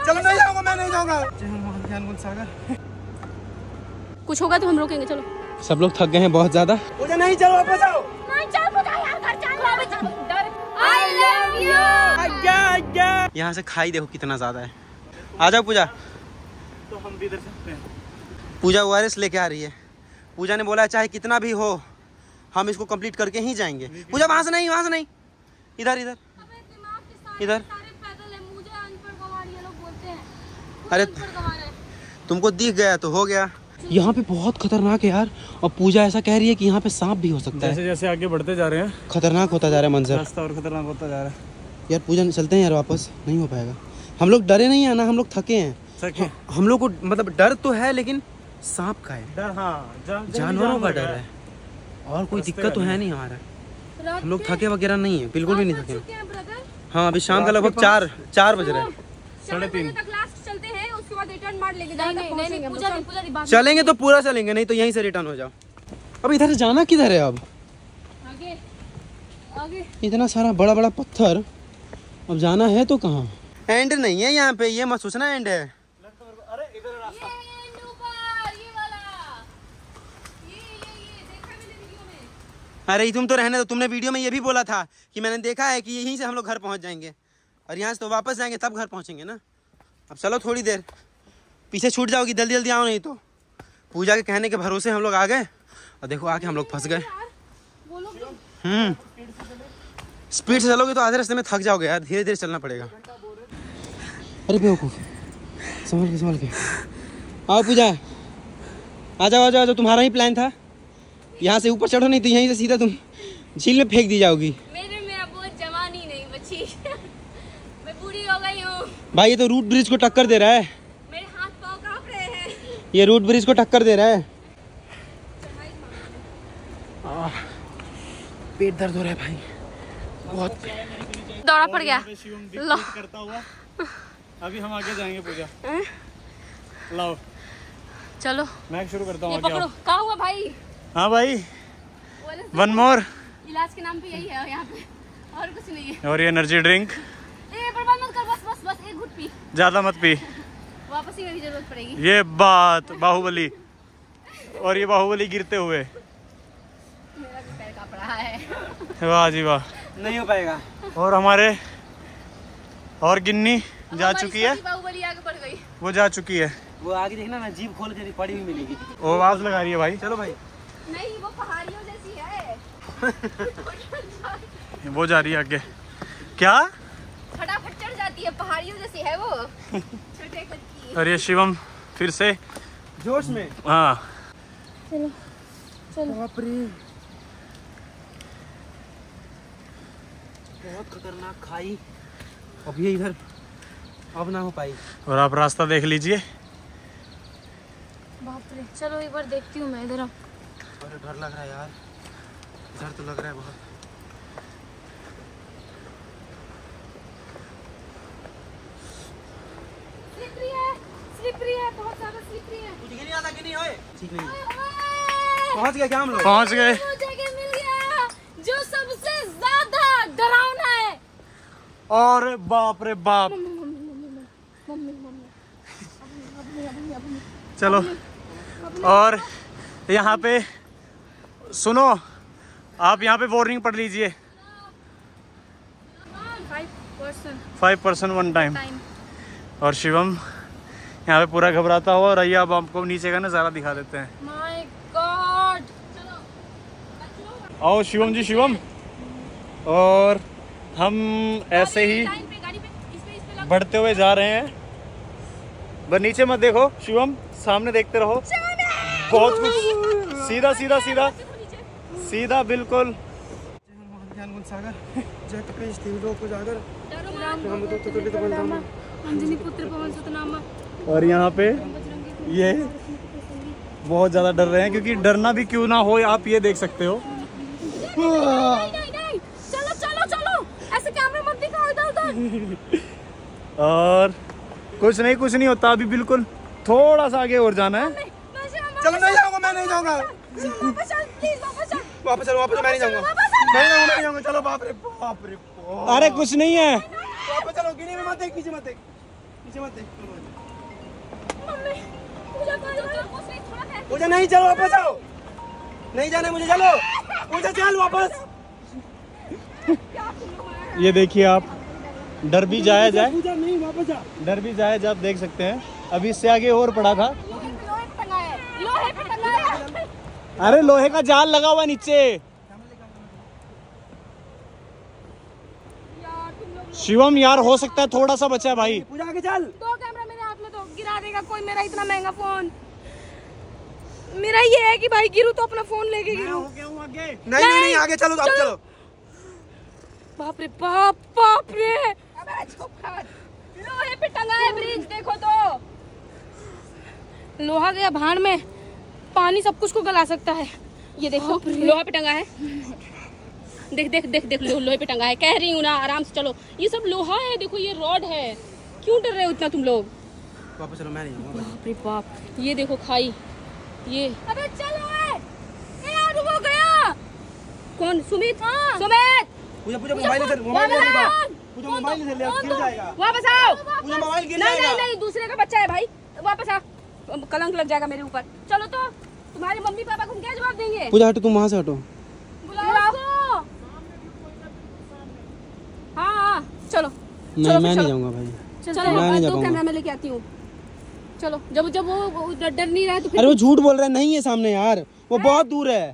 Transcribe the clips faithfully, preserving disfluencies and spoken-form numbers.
चलो नहीं जाऊंगा, मैं नहीं जाऊंगा। जय हनुमान ज्ञान गुण सागर। कुछ होगा तो हम रोकेंगे, चलो। सब लोग थक गए हैं बहुत ज्यादा। पूजा नहीं, चलो वापस आओ। नहीं चल पूजा यार, घर चल। I love you. आज्ञा आज्ञा। यहाँ से खाई देखो कितना ज्यादा है। आ जाओ पूजा। तो हम भी इधर सकते हैं। पूजा ओआरएस लेके आ रही है। पूजा ने बोला चाहे कितना भी हो हम इसको कंप्लीट करके ही जाएंगे। पूजा वहाँ से नहीं, वहाँ से नहीं, इधर इधर इधर। अरे तुमको दिख गया तो हो गया। यहाँ पे बहुत खतरनाक है यार। और पूजा ऐसा कह रही है कि यहाँ पे सांप भी हो सकता है। जैसे जैसे आगे बढ़ते जा रहे हैं खतरनाक होता जा रहा है मंजर। रास्ता और खतरनाक होता जा रहा है। यार पूजा चलते हैं यार, वापस नहीं हो पाएगा। हम लोग डरे नहीं है ना, हम लोग थके हैं। थके हम लोग को मतलब डर तो है लेकिन सांप का है डर। हाँ जा, जानवरों का डर है और कोई दिक्कत तो है नहीं हमारा। हम लोग थके वगैरह नहीं है, बिल्कुल भी नहीं थके। हाँ अभी शाम का लगभग चार चार बज रहे हैं। साढ़े तीन चलते हैं, उसके बाद रिटर्न मार लेंगे। चलेंगे तो पूरा चलेंगे, नहीं तो यहीं से रिटर्न हो जाओ। अब इधर से जाना किधर है? अब आगे आगे इतना सारा बड़ा बड़ा पत्थर, अब जाना है तो कहाँ? एंड नहीं है यहाँ पे, ये मत सोचना एंड है। अरे इधर रास्ता। अरे तुम तो रहने दो, तुमने वीडियो में ये भी बोला था कि मैंने देखा है कि यहीं से हम लोग घर पहुँच जाएंगे और यहाँ से तो वापस जाएंगे तब घर पहुँचेंगे ना। अब चलो थोड़ी देर पीछे छूट जाओगी, जल्दी जल्दी आओ नहीं तो। पूजा के कहने के भरोसे हम लोग आ गए और देखो आके हम लोग फंस गए। हम्म स्पीड से चलोगे तो आधे रास्ते में थक जाओगे यार, धीरे धीरे चलना पड़ेगा। अरे बेवकूफ, संभल के संभल के आओ। पूजा आ जाओ आ जाओ, जो तुम्हारा ही प्लान था। यहाँ से ऊपर चढ़ो नहीं तो यहीं से सीधा तुम झील में फेंक दी जाओगी। मेरे में अब वो जवानी नहीं बची। मैं बूढ़ी हो गई हूँ। भाई ये तो रूट ब्रिज को टक्कर दे रहा है। मेरे हाथ पाँव कांप रहे हैं। ये रूट ब्रिज को टक्कर दे रहा है। आ, पेट दर्द हो रहा है भाई बहुत। दौड़ा पड़ गया। लो करता हुआ अभी हम आगे जाएंगे। पूजा लाओ चलो मैं शुरू करता हूँ। पकड़ो। कहाँ हुआ भाई? हाँ भाई वन मोर। इलाज के नाम पे यही है यहाँ पे, और कुछ नहीं है। और ये एनर्जी ड्रिंक। ए बर्बाद मत कर, बस बस बस एक घुट पी, ज्यादा मत पी, वापस ही मेरी जरूरत पड़ेगी। ये बात बाहुबली। और ये बाहुबली गिरते हुए। मेरा भी पैर कांप रहा है। वाह जी वाह। नहीं हो पाएगा। और हमारे और गिन्नी जा चुकी है। बाहुबली आगे बढ़ गई। वो जा चुकी है। वो आगे देखना ना, जीभ खोल के पड़ी हुई मिलेगी। वो आवाज लगा रही है भाई। चलो भाई। नहीं वो पहाड़ियों जैसी है। वो जा रही है आगे। क्या फटाफट चढ़ जाती है, पहाड़ियों जैसी है वो। छोटे कद की। और ये शिवम फिर से जोश में। हाँ चलो चलो। बाप रे बहुत खतरनाक खाई। अब ये इधर अब ना हो पाई। और आप रास्ता देख लीजिए। बाप रे चलो एक बार देखती हूँ मैं इधर। अरे डर लग रहा है यार, डर तो लग रहा है बहुत। स्लिपरी है, स्लिपरी है, बहुत ज्यादा स्लिपरी है। कुछ नहीं आता कि नहीं होए? ठीक नहीं। पहुंच गए क्या हम लोग? पहुंच गए। जगह मिल गया जो सबसे ज्यादा डरावना है। और बाप रे बाप। चलो और यहाँ पे सुनो, आप यहाँ पे वार्निंग पढ़ लीजिए। Five percent one time. और शिवम यहाँ पे पूरा घबराता हुआ। और आइए अब आपको नीचे का नज़ारा दिखा देते हैं। My god. आओ शिवम जी, शिवम। और हम ऐसे ही बढ़ते हुए जा रहे हैं। बस नीचे मत देखो शिवम, सामने देखते रहो। बहुत कुछ सीधा सीधा सीधा सीधा बिल्कुल। और यहाँ पे ये बहुत ज्यादा डर रहे हैं, क्योंकि डरना भी क्यों ना हो आप ये देख सकते हो। चलो चलो चलो, ऐसे कैमरा मत दिखाओ इधर उधर। और कुछ नहीं कुछ नहीं होता, अभी बिल्कुल थोड़ा सा आगे और जाना है। चलो नहीं जाऊंगा, मैं नहीं जाऊंगा। वापस चल प्लीज, वापस चल। वापस चलो, वापस मैं नहीं जाऊंगा, मैं नहीं नहीं जाऊंगा। चलो बाप रे बाप रे। अरे कुछ नहीं है, वापस चलो। गिनी में मत देख, नीचे मत देख। पीछे मत देख। मम्मी पूजा कर दो थोड़ा सा। पूजा नहीं, चलो वापस आओ। नहीं जाना मुझे, चलो पूजा चल वापस। ये देखिए आप, डर भी जाया जाए, पूजा नहीं, वापस आ। डर भी जाया जाए, आप देख सकते हैं। अभी इससे आगे और पड़ा था। लोहे पे टंगा है, लोहे पे टंगा है। अरे लोहे का जाल लगा हुआ नीचे। शिवम यार, हो सकता है थोड़ा सा बचा है भाई। पूजा आगे चल। दो कैमरा मेरे हाथ में, तो गिरा देगा कोई मेरा इतना महंगा फोन। मेरा ये है कि भाई गिरू तो अपना फोन लेके गिरू। नहीं नहीं नहीं, आगे चलो, अब चलो। बाप रे बाप, बाप रे। अबे चुप कर, लोहे पे टंगा है ब्रिज, देखो तो। लोहा गया भाड़ में, पानी सब कुछ को गला सकता है। ये देखो लोहा पे टंगा है। देख देख देख देख लो, लोहे पे टंगा है। कह रही हूँ ना, आराम से चलो। ये सब लोहा है, देखो ये रॉड है। क्यों डर रहे हो इतना तुम लोग? वापस चलो, मैं नहीं जाऊंगा। बाप रे बाप, ये देखो खाई। ये अबे चलो ए, ए यार वो गया। कौन? सुमित। हाँ सुमित। पूजा पूजा मोबाइल से, मोबाइल ले लेगा। पूजा मोबाइल से ले, गिर जाएगा। वापस आओ। पूजा मोबाइल गिर नहीं जाएगा। नहीं नहीं, दूसरे का बच्चा है भाई, वापस आ। कलंक लग जाएगा मेरे ऊपर। चलो तो, तुम्हारे मम्मी पापा को क्या जवाब देंगे? पूजा हटो, तुम वहाँ से हटो। बुलाओ उसको। हाँ हाँ चलो। नहीं, मैं नहीं जाऊंगा भाई। चलो मैं नहीं जा दो पाऊंगा। कैमरा में लेके आती हूँ। चलो, जब जब वो वो डर डर नहीं रहा है तो फिर अरे वो झूठ बोल रहा है, नहीं है सामने यार, वो बहुत दूर है।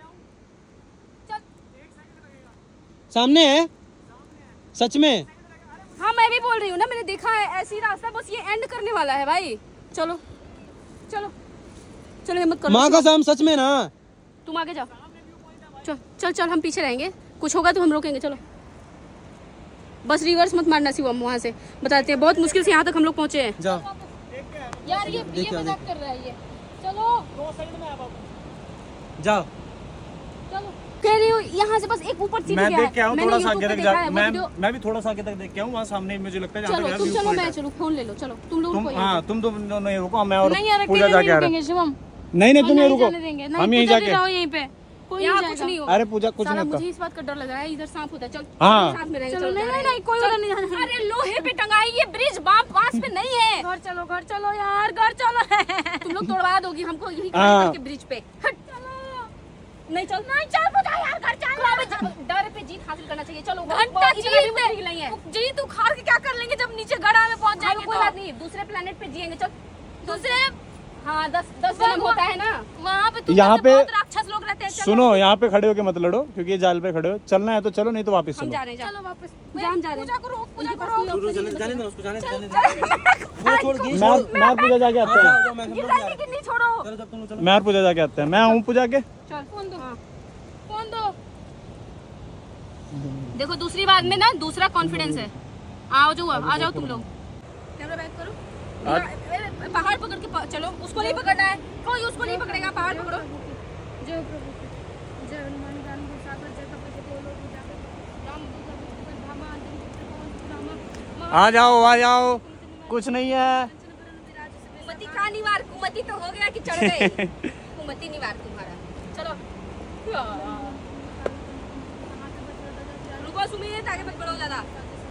सामने है सच में। हाँ मैं भी बोल रही हूँ ना, मैंने देखा है ऐसी रास्ता, बस ये एंड करने वाला है भाई। चलो चलो चलो, हिम्मत करो। माँ का साम सच में ना। तुम आगे जाओ। चल चल चल, हम पीछे रहेंगे, कुछ होगा तो हम रोकेंगे। चलो बस रिवर्स मत मारना शिवम, वहाँ से बताते हैं। बहुत मुश्किल से यहाँ तक हम लोग पहुँचे हैं। जाओ यार ये ये मजाक कर रहा है ये। चलो जाओ। चलो, कह रही हूँ यहाँ से बस एक ऊपर सीढ़ी मैं गया देख है। के आऊँ मैंने थोड़ा सा YouTube आगे पे तक देखा जा, है, वो मैं वीडियो- मैं भी थोड़ा सा आगे तक देख के आऊँ। वहाँ सामने मुझे लगता है जहाँ चलो तक तुम व्यू चलो, पॉइंट मैं है। चलो, फोन ले लो। चलो तुम लोग तुम रुको हाँ, तुम दोनों नहीं रुको, मैं और नहीं यार, पूजा अकेले जाके नहीं आ रहे रुकेंगे शिवम। नहीं नहीं, तुम नहीं ये रुको, जाने देंगे। नहीं, हम यहीं पूजा जाके। रहो यहीं पे, कोई यहाँ कुछ नहीं होगा। अरे पूजा कुछ साला नहीं मुझे होता। इस बात का डर लग रहा है, इधर सांप होता है। चल हाँ। साथ में रहेंगे। चलो नहीं नहीं नहीं, कोई वाला नहीं जाना। अरे लोहे पे टंगा है ये ब्रिज, बाप पास पे नहीं है। घर चलो, घर चलो यार, घर चलो। तुम लोग तोड़वा दोगी हमको यही के ब्रिज पे। हट चलो। नहीं चल, नहीं चल पूजा यार, घर चल। डर पे जीत हासिल करना चाहिए। चलो घंटा जीत नहीं है, जीत उखाड़ के क्या कर लेंगे जब नीचे गड़ा में पहुंच जाएंगे। कोई बात नहीं, दूसरे प्लेनेट पे जिएंगे। चल दूसरे, हाँ दस दस जन्म होता है ना वहाँ पे। यहाँ पे राक्षस लोग रहते हैं। सुनो, यहाँ पे खड़े होके मत लड़ो, क्योंकि ये जाल पे खड़े हो। चलना है तो चलो, नहीं तो वापस हम चलो। जा रहे हैं। चलो वापस जान जा रहे हैं। पूजा करो, पूजा करो। जाने दो उसको, जाने जाने वो छोड़ गिर। मैं मैं और पूजा जाके आते हैं। जाओ, मैं हम लोग जा रहे हैं। नहीं छोड़ो। चलो जब तुम लोग चलो। मैं और पूजा जाके आते हैं। मैं आऊँ पूजा के। चल फोन दो, फोन दो। देखो दूसरी बात में ना दूसरा कॉन्फिडेंस है। आओ जो आ जाओ तुम लोग। कैमरा बैक करो। पहाड़ पकड़ के प- चलो, उसको नहीं पकड़ना है, कोई उसको नहीं पकड़ेगा। पहाड़ पकड़ो। जय प्रभु, जय हनुमान ज्ञान गुण सागर, जय कपि बोलो पूजा राम दूत दूत धामा अंतिम रामा। आ जाओ आ जाओ, कुछ नहीं है। कुमति का निवार, कुमति तो हो गया कि चढ़ गए। कुमति निवार तुम्हारा। चलो रुको सुमित, आगे मत बढ़ो ज्यादा।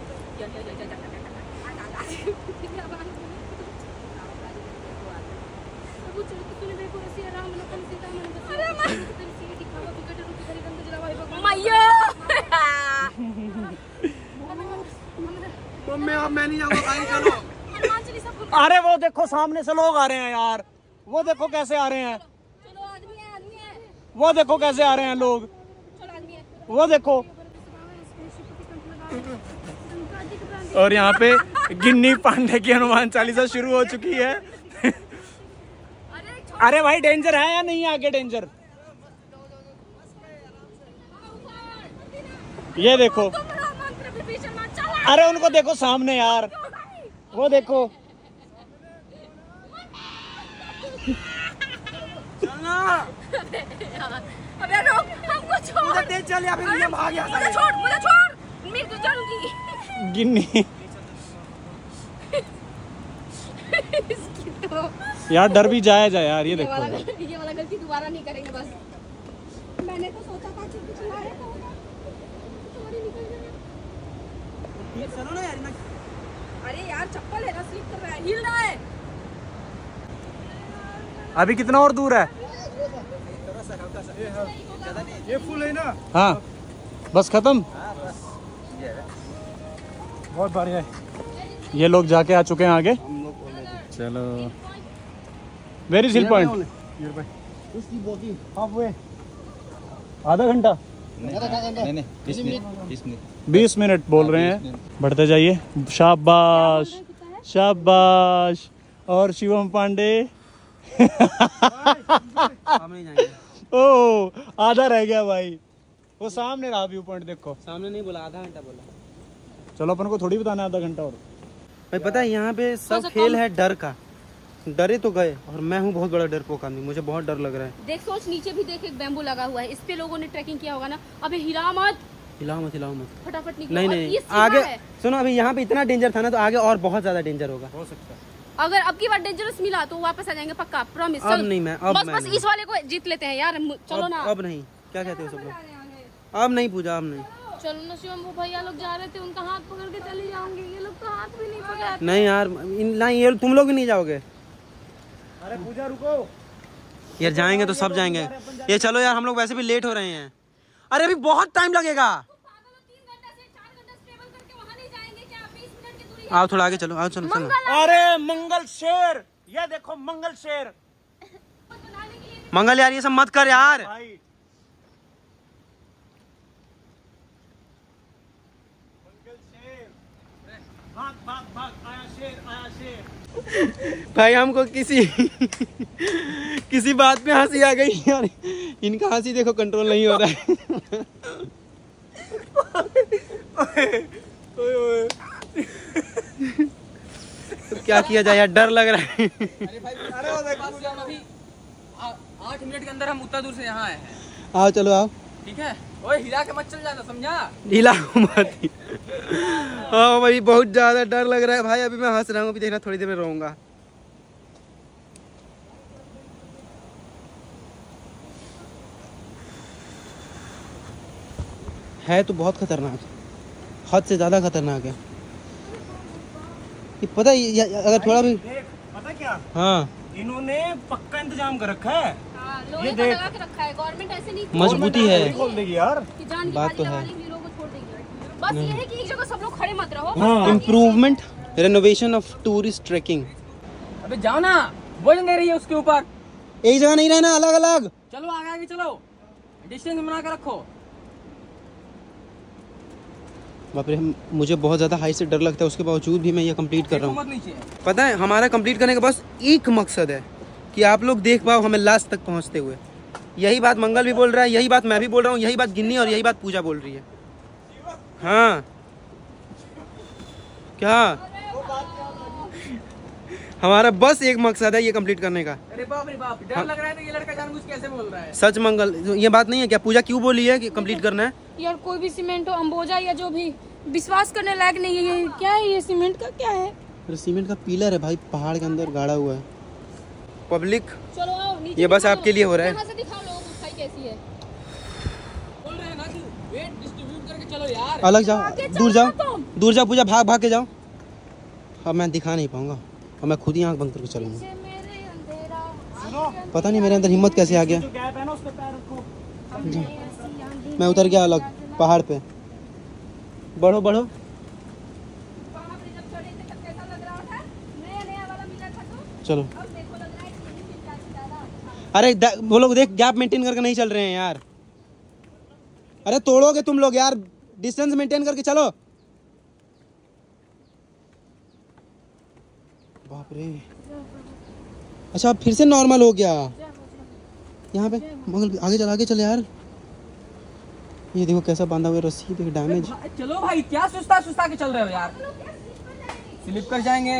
मम्मी अब मैं नहीं जाऊंगा भाई, चलो। अरे वो देखो सामने से लोग आ रहे हैं यार, वो देखो कैसे आ रहे हैं, चलो आदमी है, आदमी है। वो देखो कैसे आ रहे हैं लोग, चलो आदमी है। वो देखो। और यहाँ पे गिन्नी पांडे की हनुमान चालीसा शुरू हो चुकी है। अरे भाई डेंजर है या नहीं? आगे डेंजर, ये देखो। अरे उनको देखो सामने यार, वो देखो। चलना। अबे रुक, हमको छोड़। मुझे तेज चल या फिर ये भाग यहाँ मुझे से। छोड़, मुझे छोड़, मैं तो चलूंगी। गिन्नी इसकी तो यार डर भी जाया जाए यार, ये ये देखो वाला यार। गलती, ये वाला गलती दोबारा नहीं करेंगे बस। मैंने तो सोचा था कि कुछ लाए तो होगा, तुम्हारी निकल गई। चलो ना यार, अरे यार चप्पल है ना, स्लिप कर रहा है, हिल रहा है। अभी कितना और दूर है? ये फुल है ना? हाँ बस खत्म। बहुत बढ़िया है। ये लोग जाके आ चुके हैं आगे। चलो वेर इज हिल पॉइंट? आधा घंटा बीस मिनट बोल रहे हैं। बढ़ते जाइए। शाबाश शाबाश। और शिवम पांडे हम नहीं जाएंगे। ओ आधा रह गया भाई। वो सामने रहा व्यू पॉइंट देखो। सामने नहीं बोला, आधा घंटा बोला। चलो अपन को थोड़ी बताना है आधा घंटा और। भाई पता है यहाँ पे सब खेल है डर का। डरे तो गए, और मैं हूँ बहुत बड़ा डरपोक आदमी, मुझे बहुत डर लग रहा है। देख सोच, नीचे भी देख एक बैम्बू लगा हुआ है, इस पे लोगों ने ट्रैकिंग किया होगा ना। अबे हिला मत, हिलाओ मत हिलाओ मत। फटाफट निकलो। नहीं और नहीं ये सीधा आगे है। सुनो, अभी यहाँ पे इतना डेंजर था ना, तो आगे और बहुत ज्यादा डेंजर होगा। हो सकता है। अगर अब की बार डेंजरस मिला तो वापस आ जाएंगे पक्का, प्रॉमिस। अब नहीं मैं अब बस मैं बस नहीं। इस वाले को जीत लेते हैं यार, चलो अब, ना। अब नहीं, क्या कहते हो सब लोग? अब नहीं पूजा, अब नहीं। चलो ना शिवम, वो भैया लोग जा रहे थे, उनका हाथ पकड़ के चली जाऊंगी। ये लोग तो हाथ भी नहीं पकड़ाते। नहीं यार, इन- नहीं ये तुम लोग भी नहीं जाओगे। अरे पूजा रुको यार जाएंगे तो सब जाएंगे। ये चलो यार, हम लोग वैसे भी लेट हो रहे हैं। अरे अभी बहुत टाइम लगेगा। आओ थोड़ा आगे चलो, आओ चलो चलो। अरे मंगल शेर, ये देखो मंगल शेर। मंगल यार ये सब मत कर यार। भाई मंगल शेर, भाग भाग भाग, आया शेर आया शेर। भाई हमको किसी किसी बात पे हंसी आ गई यार। इनका हंसी देखो कंट्रोल नहीं हो रहा है। तो क्या किया जाए यार, डर लग रहा है। आठ मिनट के अंदर हम उतना दूर से यहाँ आए हैं। आओ चलो आओ। ठीक है, ओए हिला के मत चल जाना, समझा? ढीला मत। हाँ भाई बहुत ज्यादा डर लग रहा है भाई। अभी मैं हंस रहा हूँ, अभी देखना थोड़ी देर में रोऊंगा। है तो बहुत खतरनाक, हद से ज्यादा खतरनाक है। ये पता है ये, अगर थोड़ा भी देख, पता क्या, हाँ इन्होंने पक्का इंतजाम कर रखा है। हाँ, लोहे ये का देख। लगा के रखा है गवर्नमेंट, ऐसे नहीं मजबूती है। खोल देगी यार। कि जान की बात बाजी तो लगा है। लेंगे, लोगों को छोड़ देंगे। बस ये है कि एक जगह सब लोग खड़े मत रहो। हाँ। Improvement renovation of tourist trekking. अबे जाओ ना, वजन दे रही है उसके ऊपर। एक जगह नहीं रहना, अलग अलग। चलो आगे आगे चलो, डिस्टेंस बना कर रखो। बाप रे, मुझे बहुत ज़्यादा हाइट से डर लगता है, उसके बावजूद भी मैं ये कंप्लीट कर रहा हूँ। मत नीचे। पता है हमारा कंप्लीट करने का बस एक मकसद है कि आप लोग देख पाओ हमें लास्ट तक पहुँचते हुए। यही बात मंगल भी बोल रहा है, यही बात मैं भी बोल रहा हूँ, यही बात गिन्नी और यही बात पूजा बोल रही है। हाँ क्या हमारा बस एक मकसद है ये कंप्लीट करने का। अरे बाप रे बाप, डर लग रहा है तो ये लड़का जानबूझ के कैसे बोल रहा है? सच मंगल, ये बात नहीं है क्या? पूजा क्यों बोली है कि कंप्लीट करना है? यार कोई भी सीमेंट हो, अंबोजा या जो भी, विश्वास करने लायक नहीं है। ये क्या है? ये सीमेंट का क्या है? अरे सीमेंट का पिलर है भाई, पहाड़ के अंदर गाड़ा हुआ है। पब्लिक चलो आओ नीचे, ये बस दिखाओ। आपके लिए हो रहा है। यहाँ से दिखाओ लोगों को खाई कैसी है। बोल रहे हैं ना कि वेट डिस्ट्रीब्यूट करके चलो यार। अलग जाओ, आगे चलो दूर जाओ, ना तुम। दूर जाओ पूजा, भाग भाग के जाओ। अब मैं दिखा नहीं पाऊंगा और मैं खुद ही आंख बंद करके चलूंगा। पीछे मेरे अंधेरा, पता नहीं मेरे अंदर हिम्मत कैसे आ गया। जो गैप है ना उस पे पैर रखो। मैं उतर गया अलग पहाड़ पे। बढ़ो बढ़ो। वहाँ पे जब चढ़े थे तब कैसा लग रहा था? नया नया वाला मिला था तो चलो। अब देखो लग रहा है कि ये भी ज्यादा ज्यादा अच्छा है। अरे द- वो लोग देख गैप मेंटेन करके नहीं चल रहे हैं यार। अरे तोड़ोगे तुम लोग यार, डिस्टेंस मेंटेन करके चलो। बाप रे, अच्छा अब फिर से नॉर्मल हो गया यहाँ पे। मंगल आगे चल, आगे चल यार। ये देखो कैसा बांधा हुआ है रस्सी, देखो डैमेज। भाई, चलो भाई, क्या सुस्ता सुस्ता के चल रहे हो यार? स्लिप कर जाएंगे।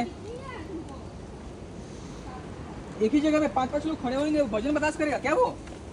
एक ही जगह पे पांच पांच लोग खड़े होंगे, वजन बर्दाश्त करेगा क्या वो?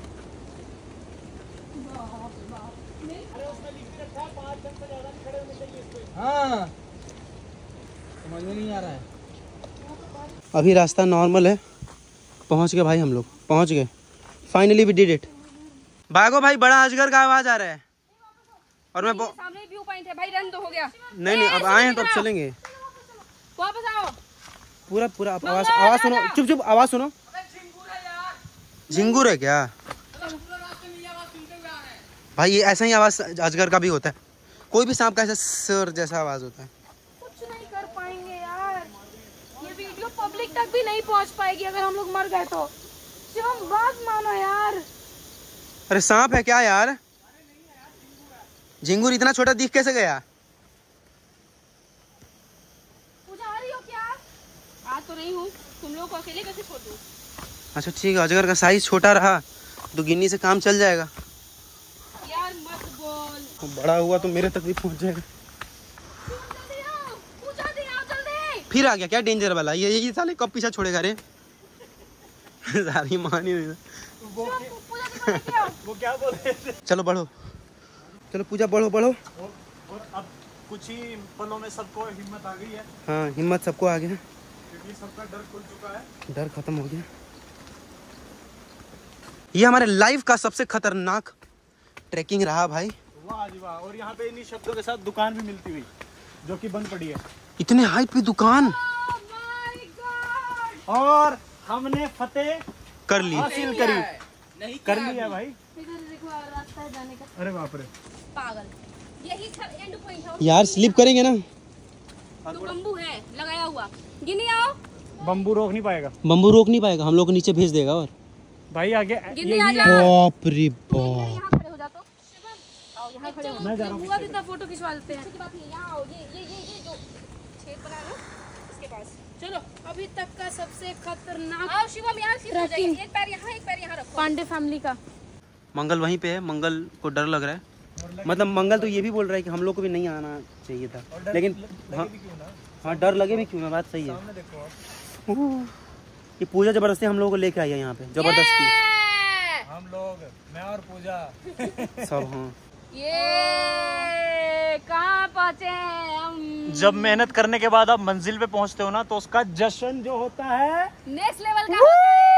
हाँ, समझ में नहीं आ रहा है। अभी रास्ता नॉर्मल है, पहुंच गए भाई हम लोग, पहुंच गए। Finally we did it. भागो भाई, बड़ा अजगर का आवाज आ रहा है। और मैं ये सामने व्यू पॉइंट है भाई, रन तो हो गया। नहीं नहीं अब आए हैं तो अब चलेंगे। वापस आओ। पूरा पूरा आवाज आवाज सुनो, चुप चुप आवाज सुनो। झिंगुर है क्या भाई? ये ऐसा ही आवाज अजगर का भी होता है, कोई भी सांप का ऐसा सर जैसा आवाज होता है। कुछ नहीं कर पाएंगे यार, ये वीडियो पब्लिक तक भी नहीं पहुंच पाएगी अगर हम लोग मर गए तो। शिवम बात मानो यार। अरे सांप है क्या यार? झिंगुर इतना छोटा दिख कैसे गया? पूजा आ रही हो क्या? आ तो रही हूँ, तुम लोग को अकेले कैसे छोड़ दूँ? अच्छा ठीक है, अजगर का साइज छोटा रहा तो गिन्नी से काम चल जाएगा। यार मत बोल। बड़ा हुआ तो मेरे तक भी पहुंच जाएगा। जल्दी आओ, पूजा दी आओ जल्दी। फिर आ गया क्या डेंजर वाला? ये ये साले कब पीछा छोड़ेगा रे? सारी मान ही नहीं। पूजा दी को लेके आओ। वो क्या बोल रहे थे? चलो बढ़ो, चलो पूजा बढ़ो बढ़ो। और, और अब कुछ ही पलों में सबको हिम्मत आ गई है, हाँ हिम्मत सबको आ गया, क्योंकि सबका डर खुल चुका है। डर खत्म हो गया। ये हमारे लाइफ का सबसे खतरनाक ट्रैकिंग रहा भाई। वाह जी वाह। और यहाँ पे इन्हीं शब्दों के साथ दुकान भी मिलती हुई जो कि बंद पड़ी है। इतने हाइट पे दुकान Oh my God! और हमने फतेह कर ली। हासिल करी, कर लिया भाई। इधर देखो रास्ता है जाने का। अरे बाप रे। पागल, यही एंड पॉइंट है। यार स्लिप करेंगे ना। तो बम्बू है लगाया हुआ। गिनी आओ। बम्बू रोक नहीं पाएगा बम्बू रोक नहीं पाएगा, हम लोग को नीचे भेज देगा। और भाई आगे गिनी आ जा। बाप रे बाप। यहाँ खड़े हो जा तो। आओ यहाँ खड़े हो। मैं जा रहा हूँ। बुआ कितना फोटो खिंचवा लेते हैं। की बात नहीं, यहाँ आओ। ये ये ये ये जो छेद बना है ना इसके पास। चलो अभी तक का सबसे खतरनाक। आओ शिवम यहाँ सीधा हो जाइए। एक पैर यहाँ एक पैर यहाँ रखो। पांडे फैमिली का मंगल वहीं पे है। मंगल को डर लग रहा है, मतलब मंगल तो ये भी बोल रहा है कि हम लोग को भी नहीं आना चाहिए था, लेकिन हाँ, हाँ डर लगे भी क्यों ना, बात सही है। ये पूजा जबरदस्ती हम लोगों को लेके आई है यहाँ पे, जबरदस्ती। हम लोग, मैं और पूजा सब। हाँ ये कहाँ पहुँचे हम? जब मेहनत करने के बाद आप मंजिल पे पहुंचते हो ना तो उसका जश्न जो होता है नेक्स्ट लेवल का होता है।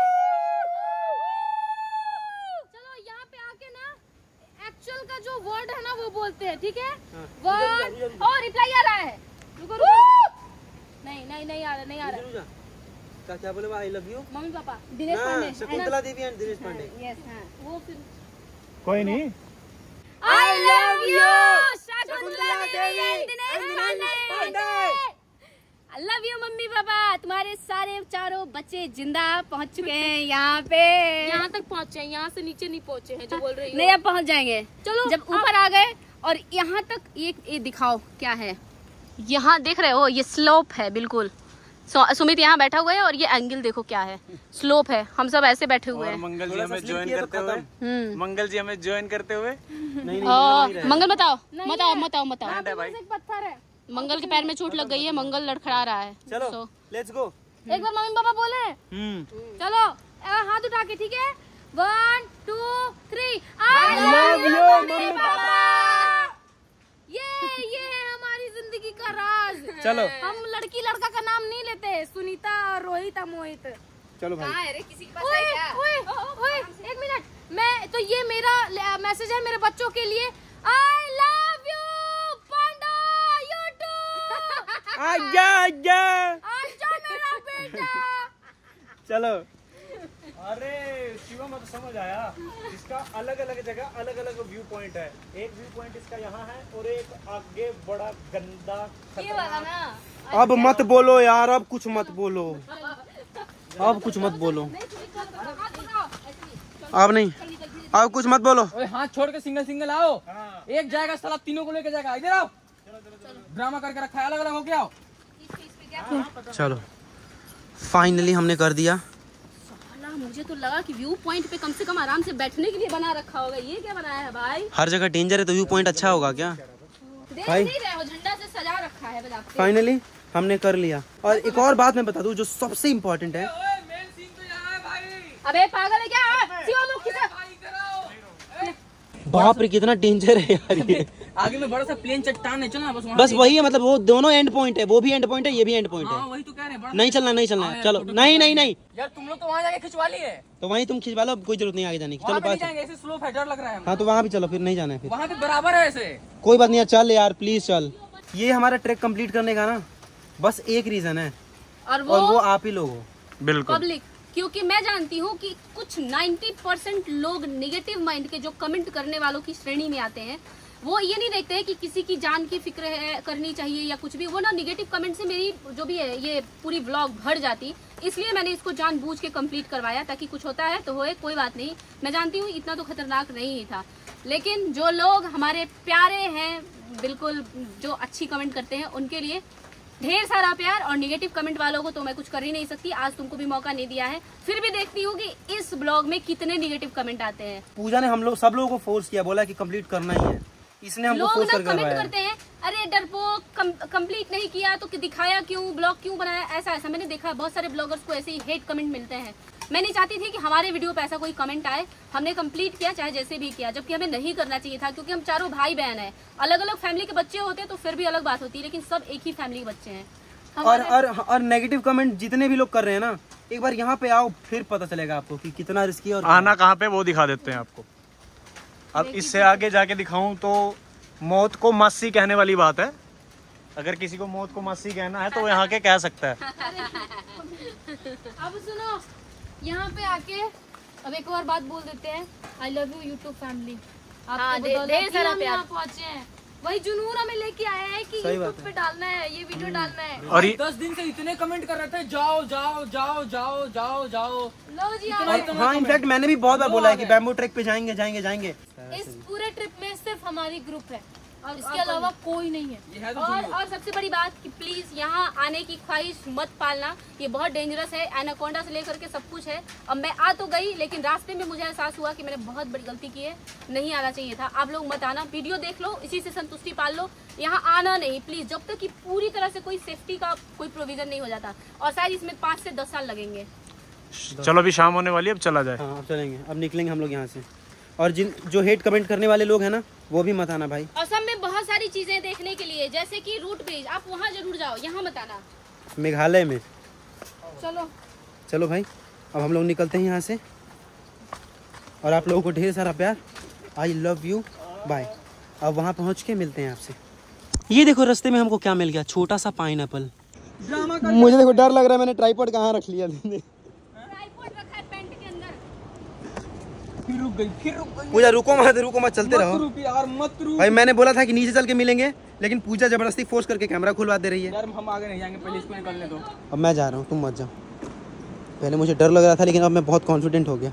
चलो यहाँ पे आके ना एक्चुअल का जो वर्ड है ना वो बोलते हैं, ठीक है? वर्ड और रिप्लाई आ रहा है। रुको रुको। नहीं नहीं नहीं आ रहा नहीं आ रहा। क्या क्या बोले? आई love you mummy papa Dinesh Pandey. Shakuntala Devi and Dinesh Pandey. Yes हाँ वो फिर कोई नहीं। I love you Shakuntala Devi and Dinesh Pandey. I love you mummy papa. तुम्हारे सारे चारों बच्चे जिंदा पहुंच चुके हैं यहाँ पे। यहाँ तक पहुँचे, यहाँ से नीचे नहीं पहुँचे हैं जो बोल रही हो। नहीं अब पहुँच जाएंगे। चलो जब ऊपर आ गए और यहाँ तक ये, ये दिखाओ क्या है। यहाँ देख रहे हो ये स्लोप है बिल्कुल। सुमित यहाँ बैठा हुआ है और ये एंगल देखो क्या है, स्लोप है। हम सब ऐसे बैठे हुए हैं। मंगल जी हमें ज्वाइन करते हुए मंगल जी हमें ज्वाइन करते हुए नहीं मंगल बताओ बताओ बताओ बताओ। भाई पत्थर है। मंगल के पैर में चोट लग गई है, मंगल लड़खड़ा रहा है। चलो लेट्स गो। एक बार मम्मी पापा बोले चलो हाथ उठा के, ठीक है? One two three. I love you mummy papa. ये ये है हमारी जिंदगी का राज। चलो हम लड़की लड़का का नाम नहीं लेते, सुनीता और रोहित मोहित। चलो भाई। अरे किसी के पास है क्या? ओए ओए एक मिनट, मैं तो ये मेरा मैसेज है मेरे बच्चों के लिए। I love you panda YouTube. आजा आजा आजा मेरा बेटा। चलो। अरे शिवम अब समझ आया, इसका अलग अलग जगह अलग अलग व्यू पॉइंट है। एक व्यू पॉइंट इसका यहाँ है और एक आगे बड़ा गंदा ये वाला ना। अब मत बोलो यार, अब कुछ मत बोलो, अब कुछ मत बोलो, अब नहीं, अब कुछ मत बोलो। ओए हाथ छोड़ के सिंगल सिंगल आओ। एक जाएगा साला, तीनों को लेके जाएगा। इधर आओ। ड्रामा करके रखा है, अलग अलग हो के आओ। चलो फाइनली हमने कर दिया। मुझे तो लगा कि व्यू पॉइंट पे कम से कम आराम से बैठने के लिए बना रखा होगा। ये क्या बनाया है भाई? हर जगह डेंजर है तो व्यू पॉइंट अच्छा होगा क्या? देख भाई नहीं रहे हो, झंडा से सजा रखा है बस आपके। फाइनली हमने कर लिया। और एक और बात मैं बता दूं जो सबसे इम्पोर्टेंट है। अबे पागल है क्या? शिवम लोग किसे? बाप रे कितना डेंजर है यार ये। आगे में बड़ा सा प्लेन चट्टान है, चलना बस वहाँ बस वही है, मतलब वो दोनों एंड पॉइंट है, वो भी एंड पॉइंट है, ये भी एंड पॉइंट हाँ, है। वही तो कह रहे हैं। बड़ा नहीं चलना, नहीं चलना है। चलो नहीं नहीं नहीं यार तुम लोग तो वहाँ जाके खिंचवा लिए। तो वहीं तुम खिंचवा लो, कोई जरूरत नहीं आगे जाने की। चलो वहाँ पे नहीं पास। जाएंगे, ऐसे स्लोप है, डर लग रहा है। हाँ तो वहाँ भी चलो, फिर नहीं जाना है फिर। वहाँ पे बराबर है ऐसे। कोई बात नहीं यार, चल यार प्लीज चल। ये हमारा ट्रैक कंप्लीट करने का ना बस एक रीजन है और वो, और वो आप ही लोग हो। बिल्कुल पब्लिक। क्योंकि मैं जानती हूँ कि कुछ नब्बे परसेंट लोग नेगेटिव माइंड के जो कमेंट करने वालों की श्रेणी में आते हैं, वो ये नहीं देखते हैं कि किसी की जान की फिक्र है करनी चाहिए या कुछ भी। वो ना नेगेटिव कमेंट से मेरी जो भी है ये पूरी व्लॉग भर जाती, इसलिए मैंने इसको जानबूझ के कंप्लीट करवाया ताकि कुछ होता है तो होए, कोई बात नहीं। मैं जानती हूँ इतना तो खतरनाक नहीं ही था, लेकिन जो लोग हमारे प्यारे हैं बिल्कुल, जो अच्छी कमेंट करते हैं, उनके लिए ढेर सारा प्यार। और नेगेटिव कमेंट वालों को तो मैं कुछ कर ही नहीं सकती, आज तुमको भी मौका नहीं दिया है, फिर भी देखती हूँ कि इस ब्लॉग में कितने नेगेटिव कमेंट आते हैं। पूजा ने हम लोग सब लोगों को फोर्स किया, बोला कि कंप्लीट करना ही है, इसने हमको लोग फोर्स ना करके कमेंट करवाया। करते हैं, अरे डरपोक कम, कंप्लीट नहीं किया तो कि दिखाया क्यों, ब्लॉग क्यों बनाया, ऐसा ऐसा। मैंने देखा बहुत सारे ब्लॉगर्स को ऐसे ही हेट कमेंट मिलते हैं। मैं नहीं चाहती थी कि हमारे वीडियो पे ऐसा कोई कमेंट आए, हमने कंप्लीट किया चाहे जैसे भी किया, जबकि हमें नहीं करना चाहिए था, क्योंकि हम चारों भाई बहन हैं। अलग अलग फैमिली के बच्चे होते तो फिर भी अलग बात होती, लेकिन सब एक ही फैमिली के बच्चे हैं। और और और नेगेटिव कमेंट जितने भी लोग कर रहे हैं ना, एक बार यहाँ पे आओ, फिर पता चलेगा आपको कि कितना रिस्की और आना कहाँ पे वो दिखा देते हैं आपको। अब इससे आगे जाके दिखाऊं तो मौत को मासी कहने वाली बात है। अगर किसी को मौत को मासी कहना है तो वो यहाँ के कह सकता है। अब सुनो, यहाँ पे आके अब एक और बात बोल देते हैं, I love you YouTube family. हाँ, ढेर- ढेर सारा प्यार। पहुँचे हैं, वही जुनून हमें लेके आया है कि सही बात यूट्यूब पे डालना है, ये वीडियो डालना है। और ये दस दिन से इतने कमेंट कर रहे थे, जाओ जाओ जाओ जाओ जाओ जाओ। लो जी इतना- आए। इतना हाँ, comment। इनफैक्ट मैंने भी बहुत बार लो बोला है आ कि गए। बैम्बू ट्रैक पे जाएंगे जाएंगे जाएंगे। इस पूरे ट्रिप में सिर्फ हमारी ग्रुप है, और- इसके और अलावा कोई नहीं है। ये है तो और सुनिए। और सबसे बड़ी बात कि प्लीज यहाँ आने की ख्वाहिश मत पालना, ये बहुत डेंजरस है। एनाकोंडा से लेकर के सब कुछ है। अब मैं आ तो गई, लेकिन रास्ते में मुझे एहसास हुआ कि मैंने बहुत बड़ी गलती की है, नहीं आना चाहिए था। आप लोग मत आना, वीडियो देख लो, इसी से संतुष्टि पाल लो, यहाँ आना नहीं प्लीज, जब तक कि पूरी तरह से कोई सेफ्टी का कोई प्रोविजन नहीं हो जाता। और शायद इसमें पाँच से दस साल लगेंगे। चलो अभी शाम होने वाली है, अब चला जाए। हाँ, अब चलेंगे, अब निकलेंगे हम लोग यहाँ से। और जिन जो हेट कमेंट करने वाले लोग हैं ना, वो भी मत आना भाई। असम में बहुत सारी चीजें देखने के लिए, जैसे कि रूट ब्रिज, आप वहाँ जरूर जाओ, यहाँ मत आना। मेघालय में चलो चलो भाई, अब हम लोग निकलते हैं यहाँ से। और आप लोगों को ढेर सारा प्यार, आई लव यू, बाय। अब वहाँ पहुँच के मिलते हैं आपसे। ये देखो रास्ते में हमको क्या मिल गया, छोटा सा पाइनएप्पल। मुझे देखो डर लग रहा है, मैंने ट्राइपॉड कहाँ रख लिया। ट्राइपॉड रखा है पेंट के अंदर। फिर रुक गई, फिर रुक गई। पूजा रुको मत, रुको मत, चलते मत रहो रुक यार, मत रुक। भाई। मैंने बोला था कि नीचे चल के मिलेंगे, लेकिन पूजा जबरदस्ती फोर्स करके कैमरा खुलवा दे रही है। यार हम आगे नहीं जाएंगे, पहले इसको निकलने दो। अब मैं जा रहा हूँ, तुम मत जाओ। पहले मुझे डर लग रहा था, लेकिन अब मैं बहुत कॉन्फिडेंट हो गया।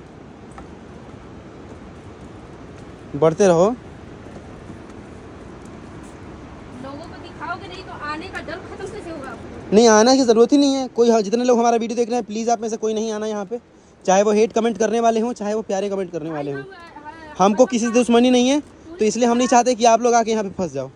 बढ़ते रहो। लोगों को दिखाओगे नहीं तो आने का डर खत्म कैसे होगा? नहीं, आना की ज़रूरत ही नहीं है। कोई, जितने लोग हमारा वीडियो देख रहे हैं, प्लीज़ आप में से कोई नहीं आना यहाँ पे, चाहे वो हेट कमेंट करने वाले हों, चाहे वो प्यारे कमेंट करने वाले हों। हमको किसी से दुश्मनी नहीं है, तो इसलिए हम नहीं चाहते कि आप लोग आके यहाँ पे फंस जाओ।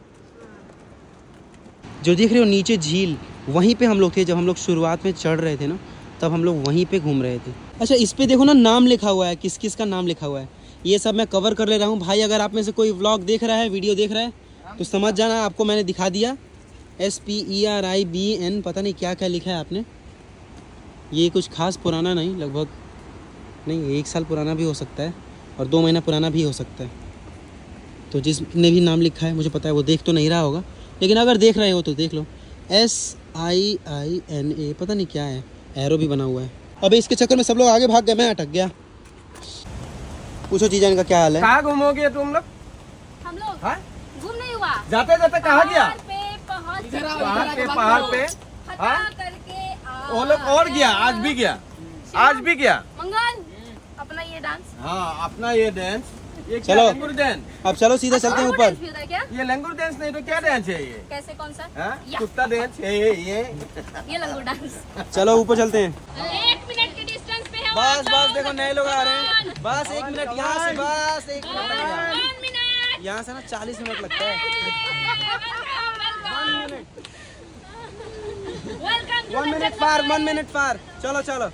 जो देख रहे हो नीचे झील, वहीं पे हम लोग थे जब हम लोग शुरुआत में चढ़ रहे थे ना, तब हम लोग वहीं पे घूम रहे थे। अच्छा, इस पे देखो ना, नाम लिखा हुआ है, किस किस का नाम लिखा हुआ है। ये सब मैं कवर कर ले रहा हूँ भाई। अगर आप में से कोई व्लॉग देख रहा है, वीडियो देख रहा है, तो समझ जाना, आपको मैंने दिखा दिया। S P E R I B N, पता नहीं क्या क्या लिखा है आपने। ये कुछ खास पुराना नहीं, लगभग नहीं, एक साल पुराना भी हो सकता है और दो महीना पुराना भी हो सकता है। तो जिसने भी नाम लिखा है, मुझे पता है वो देख तो नहीं रहा होगा, लेकिन अगर देख रहे हो तो देख लो। S I I N A, पता नहीं क्या है, एरो भी बना हुआ है। अबे इसके चक्कर में सब लोग आगे भाग गए, मैं अटक गया। पूछो जीजा, इनका क्या हाल है? कहाँ घूमोगे तुम लोग? हम लोग हाँ? घूम नहीं हुआ, जाते जाते कहाँ गया? पहाड़ पे पहुंच इधर आओ, पहाड़ पे पहाड़ पे हटा हाँ? करके आ- वो लोग और गया, आज भी गया, आज भी गया। मंगन अपना ये डांस, हाँ, अपना ये डांस, ये क्या चलो। लंगूर डांस? अब चलो सीधा चलते हैं आपको ऊपर। डांस भी होता है क्या? ये लंगूर डांस नहीं तो क्या डांस है ये? कैसे, कौन सा? हाँ? या। कुत्ता डांस है ये ये ये लंगूर डांस। चलो ऊपर चलते हैं। एक मिनट के डिस्टेंस पे है। बस बस, देखो नए लोग आ रहे हैं। बस एक मिनट यहाँ से, बस एक मिनट लग गया। One minute. यहाँ से ना चालीस मिनट लगता है। वेलकम। वन मिनट पार, वन मिनट पार। चलो चलो।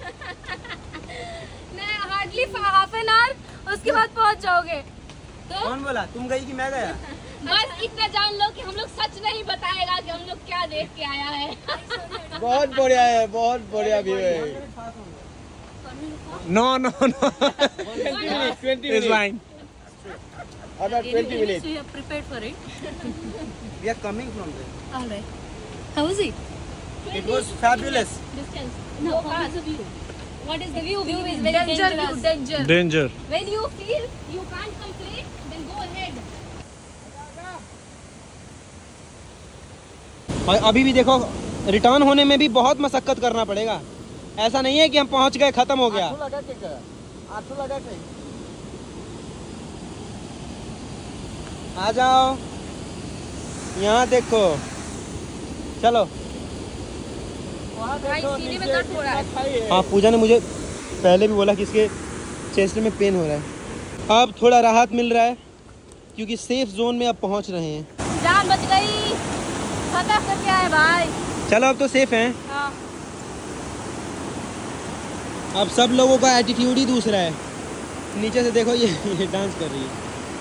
हार्डली हाफ एन आवर, उसके बाद पहुंच जाओगे। तो कौन बोला, तुम गई कि मैं गया? बस इतना जान लो कि हम लोग सच नहीं बताएगा कि हम लोग क्या देख के आया है। बहुत बढ़िया है, बहुत बढ़िया व्यू है। No no no, twenty minute twenty it's minute fine. Other twenty minute So you have prepared for it. We are coming from there. All right. How is it? It was fabulous. Distance. No, what is the view? What is the view? View is very dangerous. danger. Danger. When you feel you can't complete, then go ahead. और अभी भी देखो return होने में भी बहुत मशक्कत करना पड़ेगा। ऐसा नहीं है कि हम पहुंच गए खत्म हो गया। लगा के क्या? आठों लगा के। आ जाओ, यहाँ देखो, चलो। भाई सीने में दर्द हो रहा है। हाँ, पूजा ने मुझे पहले भी बोला कि इसके चेस्ट में पेन हो रहा है। अब थोड़ा राहत मिल रहा है क्योंकि सेफ जोन में अब पहुंच रहे हैं। जान बच गई। फतह करके आए भाई। चलो अब तो सेफ हैं। हाँ। अब सब लोगों का एटीट्यूड ही दूसरा है। नीचे से देखो, ये, ये डांस कर रही है।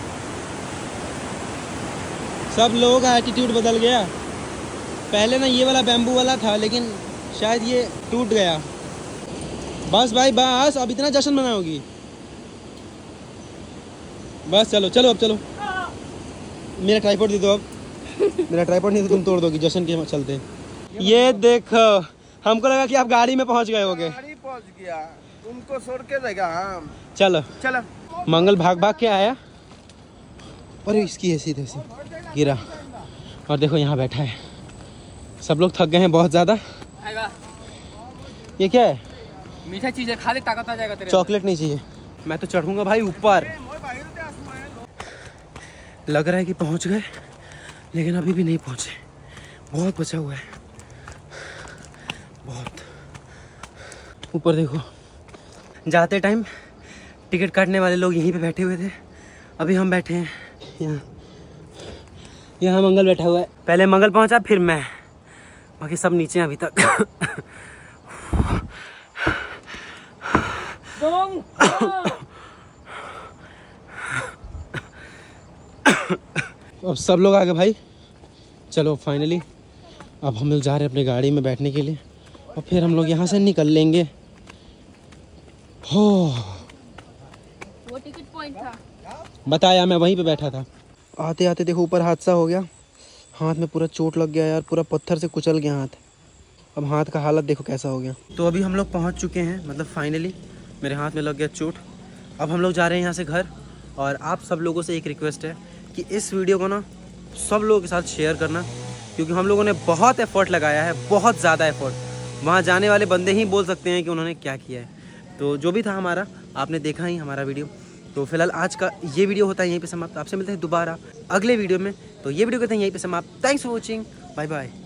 सब लोगों का एटीट्यूड बदल गया। पहले ना ये वाला बैम्बू वाला था, लेकिन शायद ये टूट गया। बस भाई बस, अब इतना जश्न मनाओगी? बस चलो चलो अब चलो। मेरा ट्राइपॉड दे दो अब। मेरा ट्राइपॉड नहीं तो तुम तोड़ दोगी जश्न के चलते। ये देखो, हमको लगा कि आप गाड़ी में पहुंच गए होगे। गाड़ी पहुंच गया, तुमको छोड़ के जाएगा हम। चलो चलो। मंगल भाग भाग के आया और इसकी ऐसी तैसी गिरा। और देखो यहाँ बैठा है। सब लोग थक गए हैं बहुत ज़्यादा। ये क्या है? मीठा चीज है, खा ले ताकत आ जाएगा तेरे। चॉकलेट नहीं चाहिए। मैं तो चढ़ूंगा भाई ऊपर। लग रहा है कि पहुंच गए, लेकिन अभी भी नहीं पहुंचे। बहुत बचा हुआ है, बहुत। ऊपर देखो, जाते टाइम टिकट काटने वाले लोग यहीं पे बैठे हुए थे। अभी हम बैठे हैं यहाँ। यहाँ मंगल बैठा हुआ है। पहले मंगल पहुंचा, फिर मैं। बाकी सब नीचे हैं अभी तक। अब सब लोग आ गए भाई। चलो फाइनली अब हम लोग जा रहे हैं अपनी गाड़ी में बैठने के लिए, और फिर हम लोग यहाँ से निकल लेंगे। हो, वो टिकट पॉइंट था। बताया, मैं वहीं पे बैठा था। आते आते देखो ऊपर हादसा हो गया। हाथ में पूरा चोट लग गया यार, पूरा पत्थर से कुचल गया हाथ। अब हाथ का हालत देखो कैसा हो गया। तो अभी हम लोग पहुँच चुके हैं, मतलब फाइनली मेरे हाथ में लग गया चोट। अब हम लोग जा रहे हैं यहाँ से घर। और आप सब लोगों से एक रिक्वेस्ट है कि इस वीडियो को ना सब लोगों के साथ शेयर करना, क्योंकि हम लोगों ने बहुत एफर्ट लगाया है, बहुत ज़्यादा एफर्ट। वहाँ जाने वाले बंदे ही बोल सकते हैं कि उन्होंने क्या किया है। तो जो भी था हमारा, आपने देखा ही हमारा वीडियो। तो फिलहाल आज का ये वीडियो होता है यहीं पे समाप्त। आपसे मिलते हैं दोबारा अगले वीडियो में। तो ये वीडियो करते हैं यहीं पे समाप्त। Thanks for watching, bye bye.